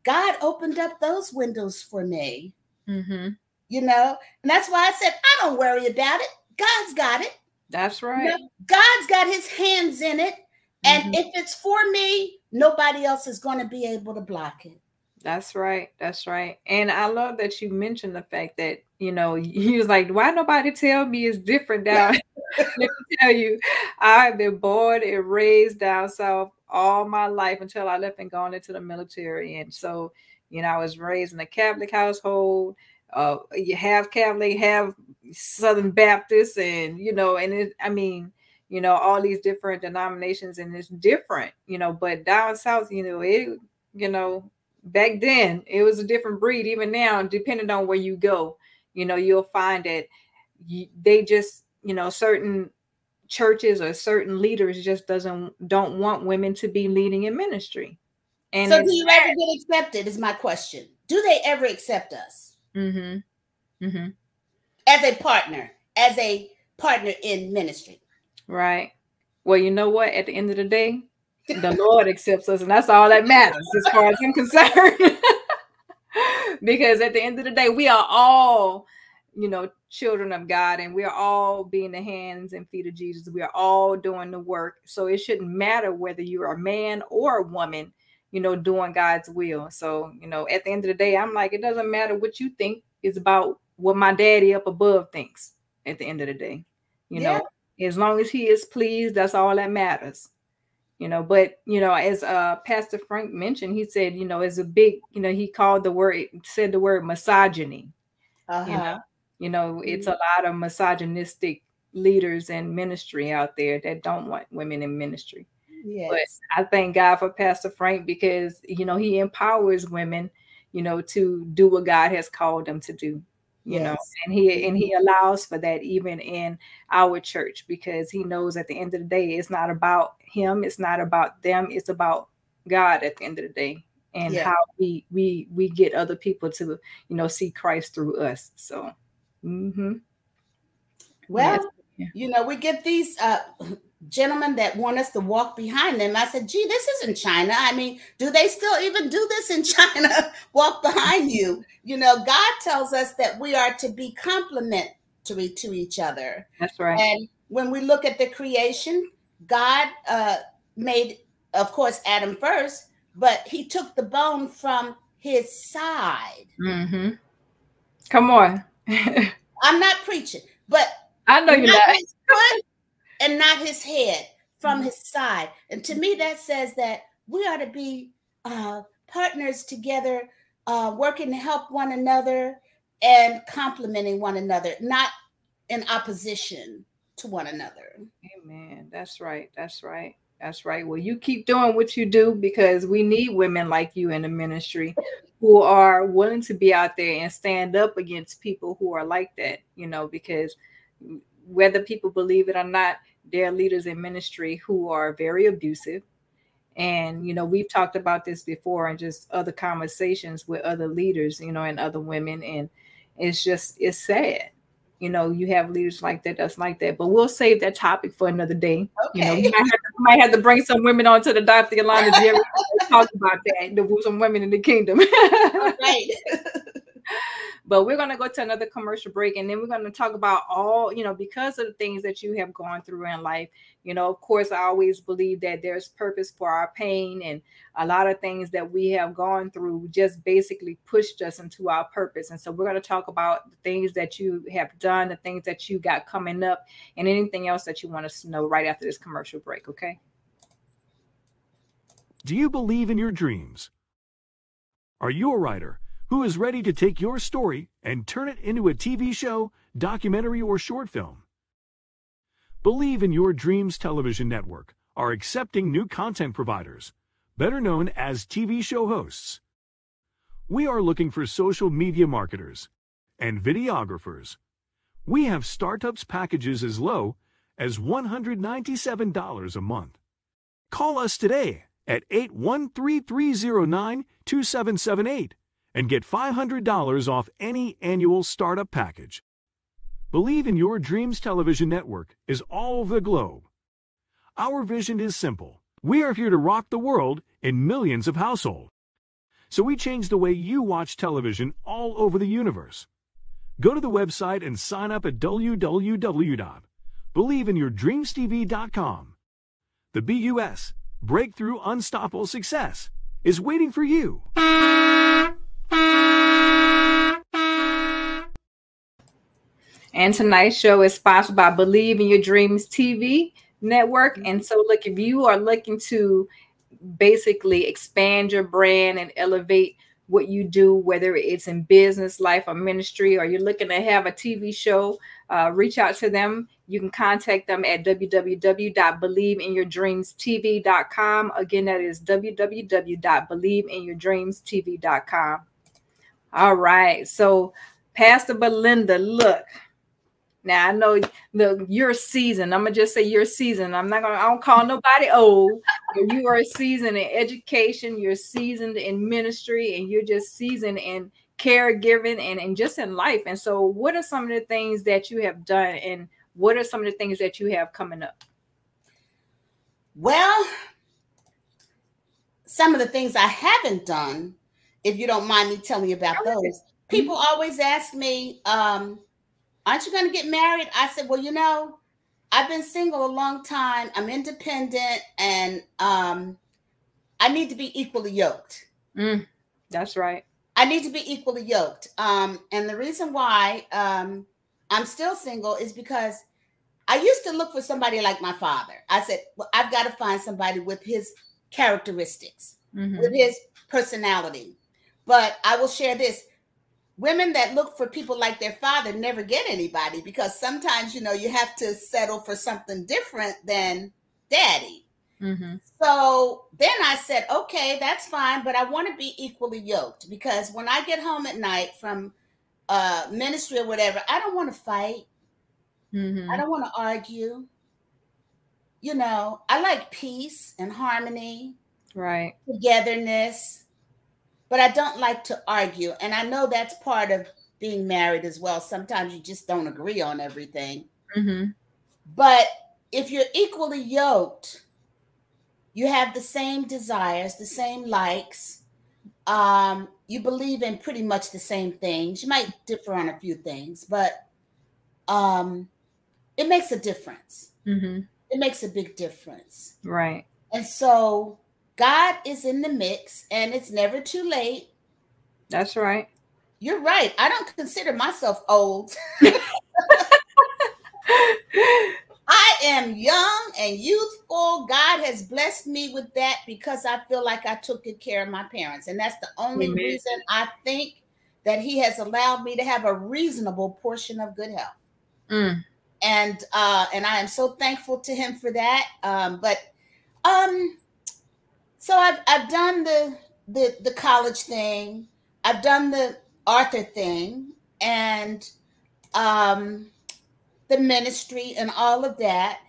Speaker 5: God opened up those windows for me.
Speaker 3: Mm-hmm.
Speaker 5: You know, and that's why I said, I don't worry about it. God's got it.
Speaker 3: That's right.
Speaker 5: You know, God's got his hands in it. And
Speaker 3: Mm-hmm.
Speaker 5: if it's for me, nobody else is going to be able to block it.
Speaker 3: That's right. That's right. And I love that you mentioned the fact that, you know, he was like, why nobody tell me it's different down? Let me tell you, I've been born and raised down south all my life until I left and gone into the military. And so, you know, I was raised in a Catholic household. Uh, you have Catholic, have Southern Baptist, and, you know, and it, I mean, you know, all these different denominations, and it's different, you know, but down south, you know, it, you know, back then it was a different breed. Even now, depending on where you go, you know, you'll find that you, they just, you know, certain churches or certain leaders just doesn't don't want women to be leading in ministry. And
Speaker 5: so do you ever get accepted is my question. Do they ever accept us?
Speaker 3: Mm-hmm. Mm-hmm.
Speaker 5: As a partner, as a partner in ministry?
Speaker 3: Right. Well, you know what? At the end of the day, the Lord accepts us, and that's all that matters as far as I'm concerned. Because at the end of the day, we are all, you know, children of God, and we are all being the hands and feet of Jesus. We are all doing the work. So it shouldn't matter whether you're a man or a woman, you know, doing God's will. So, you know, at the end of the day, I'm like, it doesn't matter what you think. It's about what my daddy up above thinks at the end of the day. You
Speaker 5: Yeah.
Speaker 3: know, as long as he is pleased, that's all that matters. You know, but, you know, as uh, Pastor Frank mentioned, he said, you know, it's a big, you know, he called the word, said the word misogyny.
Speaker 5: Uh-huh.
Speaker 3: You know, you know, it's a lot of misogynistic leaders in ministry out there that don't want women in ministry.
Speaker 5: Yes.
Speaker 3: But I thank God for Pastor Frank, because, you know, he empowers women, you know, to do what God has called them to do. You
Speaker 5: Yes.
Speaker 3: know, and he and he allows for that even in our church, because he knows at the end of the day, it's not about him, it's not about them, it's about God at the end of the day, and
Speaker 5: Yeah.
Speaker 3: how we we we get other people to, you know, see Christ through us. So, mm-hmm.
Speaker 5: Well,
Speaker 3: yes.
Speaker 5: you know, we get these uh, gentlemen that want us to walk behind them. I said, gee, this isn't China. I mean, do they still even do this in China? Walk behind you. You know, God tells us that we are to be complementary to each other.
Speaker 3: That's right.
Speaker 5: And when we look at the creation, God uh, made, of course, Adam first, but he took the bone from his side.
Speaker 3: Mm-hmm. Come on.
Speaker 5: I'm not preaching, but
Speaker 3: I know you're
Speaker 5: not
Speaker 3: not.
Speaker 5: his foot and not his head, from his side. And to me, that says that we are to be uh, partners together, uh, working to help one another and complementing one another, not in opposition to one another.
Speaker 3: Amen. That's right. That's right. That's right. Well, you keep doing what you do, because we need women like you in the ministry who are willing to be out there and stand up against people who are like that, you know, because whether people believe it or not, there are leaders in ministry who are very abusive. And, you know, we've talked about this before in just other conversations with other leaders, you know, and other women. And it's just, it's sad. You know, you have leaders like that, that's like that. But we'll save that topic for another day.
Speaker 5: Okay.
Speaker 3: You know, we might have to, might have to bring some women onto the Doctor Yolanda Jerry to talk about that. There were some women in the kingdom.
Speaker 5: Right.
Speaker 3: But we're going to go to another commercial break, and then we're going to talk about all, you know, because of the things that you have gone through in life. You know, of course, I always believe that there's purpose for our pain, and a lot of things that we have gone through just basically pushed us into our purpose. And so we're going to talk about the things that you have done, the things that you got coming up, and anything else that you want us to know right after this commercial break. Okay.
Speaker 9: Do you believe in your dreams? Are you a writer who is ready to take your story and turn it into a T V show, documentary, or short film? Believe in Your Dreams Television Network are accepting new content providers, better known as T V show hosts. We are looking for social media marketers and videographers. We have startups packages as low as one hundred ninety-seven dollars a month. Call us today at eight one three, three zero nine, two seven seven eight and get five hundred dollars off any annual startup package. Believe in Your Dreams Television Network is all over the globe. Our vision is simple. We are here to rock the world in millions of households. So we changed the way you watch television all over the universe. Go to the website and sign up at w w w dot believe in your dreams t v dot com. The B U S, Breakthrough Unstoppable Success, is waiting for you.
Speaker 3: And tonight's show is sponsored by Believe in Your Dreams T V network. And so, look, if you are looking to basically expand your brand and elevate what you do, whether it's in business, life, or ministry, or you're looking to have a T V show, uh, reach out to them. You can contact them at w w w dot believe in your dreams t v dot com. Again, that is w w w dot believe in your dreams t v dot com. All right. So, Pastor Berlinda, look. Now I know the you're seasoned. I'm gonna just say you're seasoned. I'm not gonna. I don't call nobody old. But you are seasoned in education. You're seasoned in ministry, and you're just seasoned in caregiving and, and just in life. And so, what are some of the things that you have done, and what are some of the things that you have coming up?
Speaker 5: Well, some of the things I haven't done, if you don't mind me telling you about those. People always ask me, um, aren't you going to get married? I said, well, you know, I've been single a long time. I'm independent, and um, I need to be equally yoked.
Speaker 3: Mm, that's right.
Speaker 5: I need to be equally yoked. Um, and the reason why um, I'm still single is because I used to look for somebody like my father. I said, well, I've got to find somebody with his characteristics, mm-hmm. with his personality. But I will share this. Women that look for people like their father never get anybody, because sometimes, you know, you have to settle for something different than daddy. Mm-hmm. So then I said, okay, that's fine, but I want to be equally yoked, because when I get home at night from uh, ministry or whatever, I don't want to fight. Mm-hmm. I don't want to argue. You know, I like peace and harmony,
Speaker 3: right?
Speaker 5: Togetherness. But I don't like to argue. And I know that's part of being married as well. Sometimes you just don't agree on everything. Mm-hmm. But if you're equally yoked, you have the same desires, the same likes. Um, you believe in pretty much the same things. You might differ on a few things, but um, it makes a difference. Mm-hmm. It makes a big difference.
Speaker 3: Right.
Speaker 5: And so God is in the mix, and it's never too late.
Speaker 3: That's right.
Speaker 5: You're right. I don't consider myself old. I am young and youthful. God has blessed me with that because I feel like I took good care of my parents. And that's the only Amen. reason I think that he has allowed me to have a reasonable portion of good health. Mm. And uh, and I am so thankful to him for that. Um, but um. So I've I've done the, the the college thing, I've done the Arthur thing, and um, the ministry and all of that.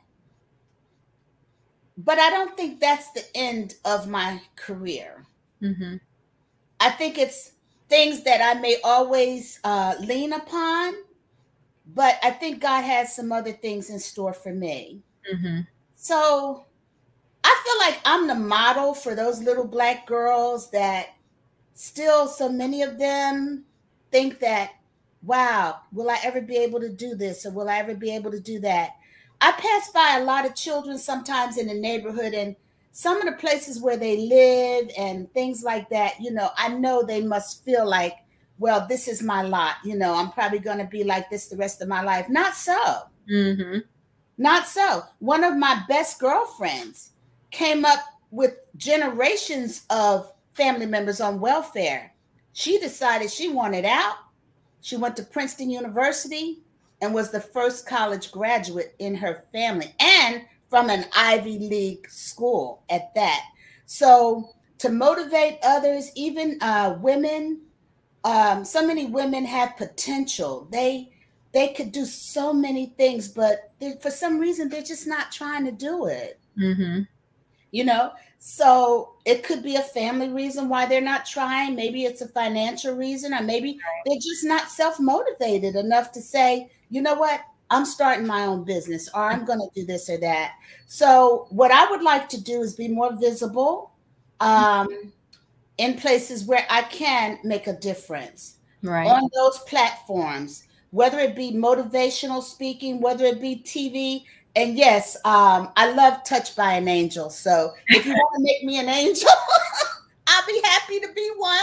Speaker 5: But I don't think that's the end of my career. Mm-hmm. I think it's things that I may always uh, lean upon, but I think God has some other things in store for me. Mm-hmm. So I feel like I'm the model for those little black girls that still, so many of them think that, wow, will I ever be able to do this? Or will I ever be able to do that? I pass by a lot of children sometimes in the neighborhood, and some of the places where they live and things like that, you know, I know they must feel like, well, this is my lot. You know, I'm probably going to be like this the rest of my life. Not so. Mm-hmm. Not so. One of my best girlfriends came up with generations of family members on welfare. She decided she wanted out. She went to Princeton University and was the first college graduate in her family, and from an Ivy League school at that. So to motivate others, even uh, women, um, so many women have potential. They they could do so many things, but for some reason, they're just not trying to do it. Mm-hmm. You know, so it could be a family reason why they're not trying. Maybe it's a financial reason, or maybe they're just not self-motivated enough to say, you know what, I'm starting my own business, or I'm going to do this or that. So what I would like to do is be more visible um, in places where I can make a difference.
Speaker 3: Right.
Speaker 5: On those platforms, whether it be motivational speaking, whether it be T V. And yes, um, I love Touched by an Angel. So if you want to make me an angel, I'll be happy to be one.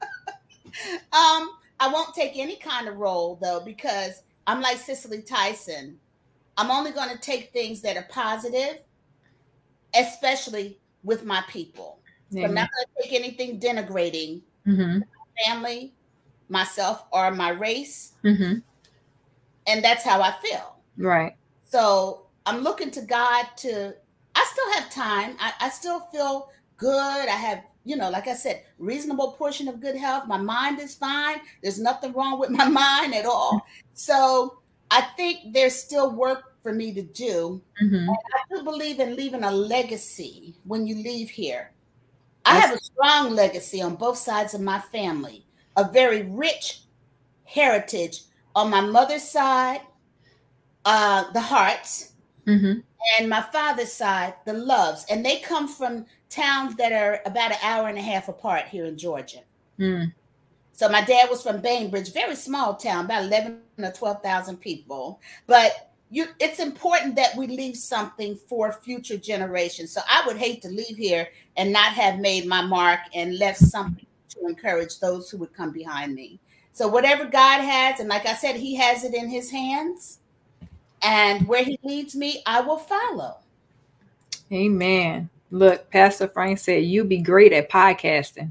Speaker 5: um, I won't take any kind of role, though, because I'm like Cicely Tyson. I'm only going to take things that are positive, especially with my people. So I'm not going to take anything denigrating
Speaker 3: mm-hmm.
Speaker 5: my family, myself, or my race.
Speaker 3: Mm-hmm.
Speaker 5: And that's how I feel.
Speaker 3: Right.
Speaker 5: So I'm looking to God to, I still have time. I, I still feel good. I have, you know, like I said, reasonable portion of good health. My mind is fine. There's nothing wrong with my mind at all. So I think there's still work for me to do.
Speaker 3: Mm-hmm.
Speaker 5: And I do believe in leaving a legacy when you leave here. I have a strong legacy on both sides of my family, a very rich heritage on my mother's side, uh, the Harts,
Speaker 3: mm-hmm.
Speaker 5: and my father's side, the Loves. And they come from towns that are about an hour and a half apart here in Georgia.
Speaker 3: Mm.
Speaker 5: So my dad was from Bainbridge, very small town, about eleven or twelve thousand people. But you, it's important that we leave something for future generations. So I would hate to leave here and not have made my mark and left something to encourage those who would come behind me. So whatever God has, and like I said, he has it in his hands. And where he leads me, I will follow.
Speaker 3: Amen. Look, Pastor Frank said, you be great at podcasting.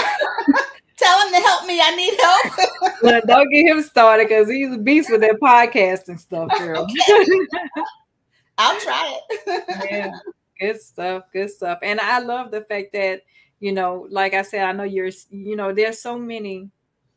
Speaker 5: Tell him to help me. I need help.
Speaker 3: Look, don't get him started because he's a beast with that podcasting stuff, girl.
Speaker 5: Okay. I'll try it.
Speaker 3: Yeah, good stuff. Good stuff. And I love the fact that, you know, like I said, I know you're, you know, there's so many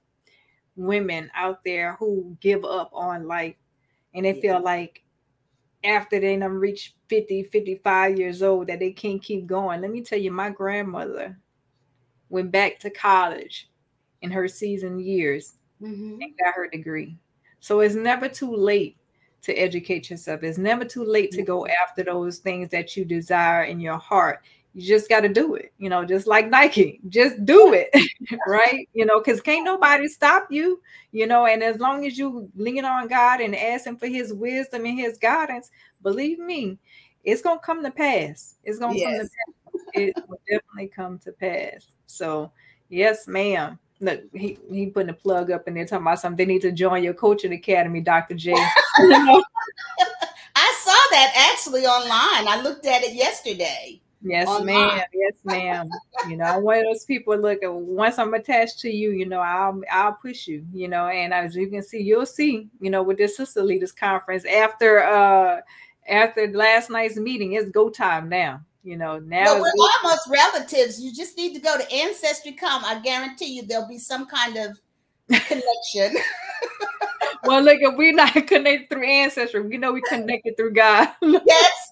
Speaker 3: women out there who give up on life. And they feel like after they done reach fifty, fifty-five years old that they can't keep going. Let me tell you, my grandmother went back to college in her season years mm-hmm. and got her degree. So it's never too late to educate yourself. It's never too late to go after those things that you desire in your heart. You just got to do it, you know, just like Nike, just do it, right? You know, because can't nobody stop you, you know, and as long as you lean on God and ask him for his wisdom and his guidance, believe me, it's going to come to pass. It's going to yes. come to pass. It will definitely come to pass. So, yes, ma'am. Look, he, he putting a plug up in there talking about something. They need to join your coaching academy, Doctor J. You know?
Speaker 5: I saw that actually online. I looked at it yesterday.
Speaker 3: Yes, ma'am. Yes, ma'am. You know, I'm one of those people. Look, once I'm attached to you, you know, I'll I'll push you. You know, and as you can see, you'll see. You know, with this Sister Leaders Conference after uh after last night's meeting, it's go time now. You know, now
Speaker 5: well, we're almost relatives. You just need to go to Ancestry dot com. I guarantee you, there'll be some kind of connection.
Speaker 3: Well, look, if we're not connected through Ancestry, we know we connected through God.
Speaker 5: Yes.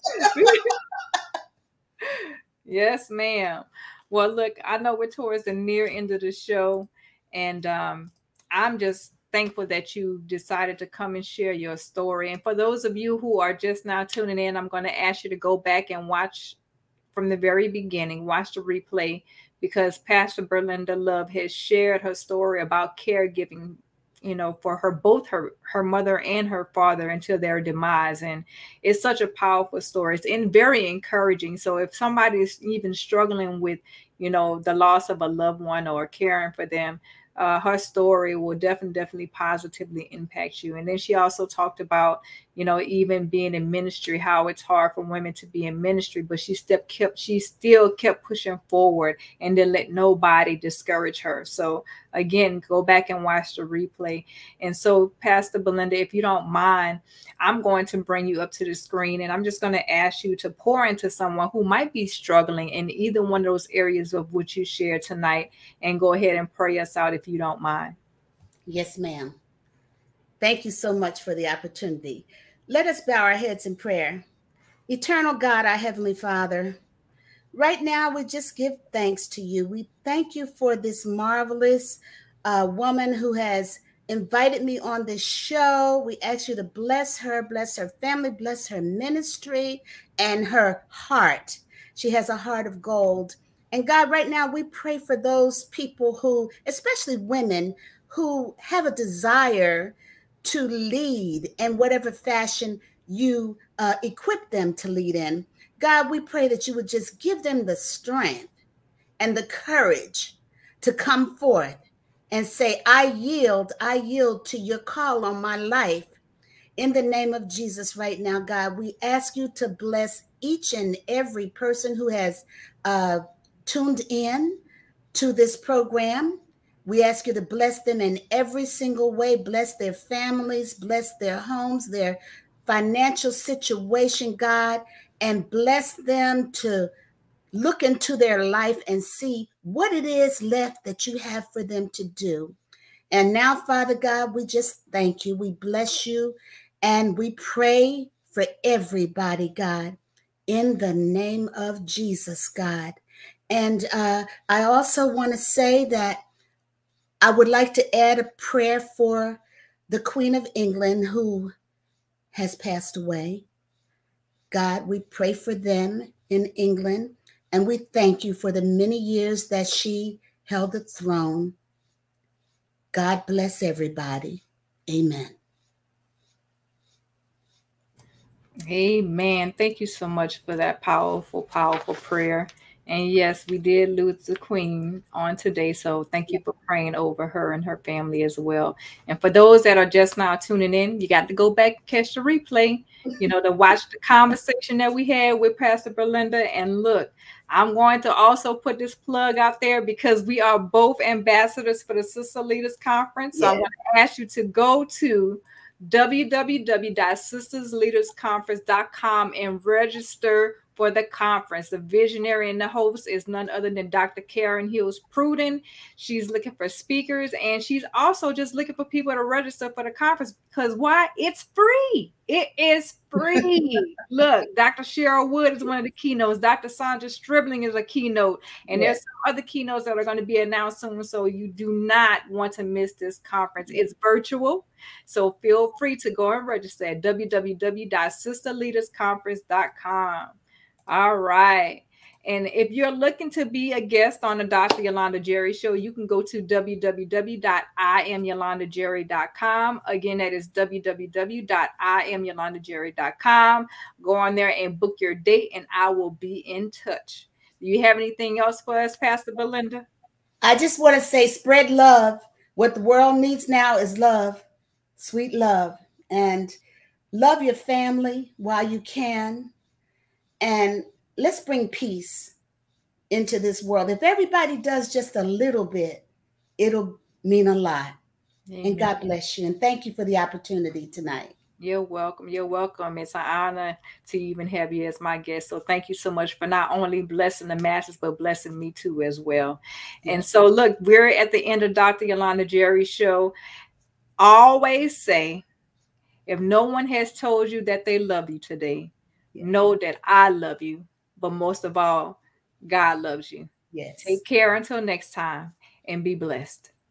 Speaker 3: Yes, ma'am. Well, look, I know we're towards the near end of the show, and um, I'm just thankful that you decided to come and share your story. And for those of you who are just now tuning in, I'm going to ask you to go back and watch from the very beginning, watch the replay, because Pastor Berlinda Love has shared her story about caregiving, you know, for her, both her, her mother and her father until their demise. And it's such a powerful story. It's and very encouraging. So if somebody's even struggling with, you know, the loss of a loved one or caring for them, uh, her story will definitely, definitely positively impact you. And then she also talked about, you know, even being in ministry, how it's hard for women to be in ministry, but she still kept, she still kept pushing forward and didn't let nobody discourage her. So again, go back and watch the replay. And so Pastor Berlinda, if you don't mind, I'm going to bring you up to the screen and I'm just going to ask you to pour into someone who might be struggling in either one of those areas of which you shared tonight, and go ahead and pray us out if you don't mind.
Speaker 5: Yes, ma'am. Thank you so much for the opportunity. Let us bow our heads in prayer. Eternal God, our Heavenly Father, right now we just give thanks to you. We thank you for this marvelous uh, woman who has invited me on this show. We ask you to bless her, bless her family, bless her ministry and her heart. She has a heart of gold. And God, right now we pray for those people who, especially women, who have a desire to lead in whatever fashion you uh, equip them to lead in. God, we pray that you would just give them the strength and the courage to come forth and say, I yield, I yield to your call on my life. In the name of Jesus right now, God, we ask you to bless each and every person who has uh, tuned in to this program. We ask you to bless them in every single way, bless their families, bless their homes, their financial situation, God, and bless them to look into their life and see what it is left that you have for them to do. And now, Father God, we just thank you. We bless you. And we pray for everybody, God, in the name of Jesus, God. And uh, I also want to say that I would like to add a prayer for the Queen of England who has passed away. God, we pray for them in England. And we thank you for the many years that she held the throne. God bless everybody. Amen.
Speaker 3: Amen. Thank you so much for that powerful, powerful prayer. And yes, we did lose the Queen on today. So thank you for praying over her and her family as well. And for those that are just now tuning in, you got to go back and catch the replay, you know, to watch the conversation that we had with Pastor Berlinda. And look, I'm going to also put this plug out there because we are both ambassadors for the Sister Leaders Conference. So yeah. I want to ask you to go to w w w dot sisters leaders conference dot com and register for the conference. The visionary and the host is none other than Doctor Karen Hills Pruden. She's looking for speakers, and she's also just looking for people to register for the conference because why? It's free. It is free. Look, Doctor Cheryl Wood is one of the keynotes. Doctor Sandra Stribling is a keynote, and yes. there's some other keynotes that are going to be announced soon. So you do not want to miss this conference. It's virtual. So feel free to go and register at w w w dot sister leaders conference dot com. All right. And if you're looking to be a guest on the Doctor Yolanda Jerry Show, you can go to w w w dot i am yolanda jerry dot com. Again, that is w w w dot i am yolanda jerry dot com. Go on there and book your date, and I will be in touch. Do you have anything else for us, Pastor Berlinda?
Speaker 5: I just want to say spread love. What the world needs now is love, sweet love. And love your family while you can. And let's bring peace into this world. If everybody does just a little bit, it'll mean a lot. Amen. And God bless you. And thank you for the opportunity tonight.
Speaker 3: You're welcome. You're welcome. It's an honor to even have you as my guest. So thank you so much for not only blessing the masses, but blessing me too as well. Yes. And so look, we're at the end of Doctor Yolanda Jerry Show. Always say, if no one has told you that they love you today, yes. know that I love you. But most of all, God loves you.
Speaker 5: Yes.
Speaker 3: Take care until next time and be blessed.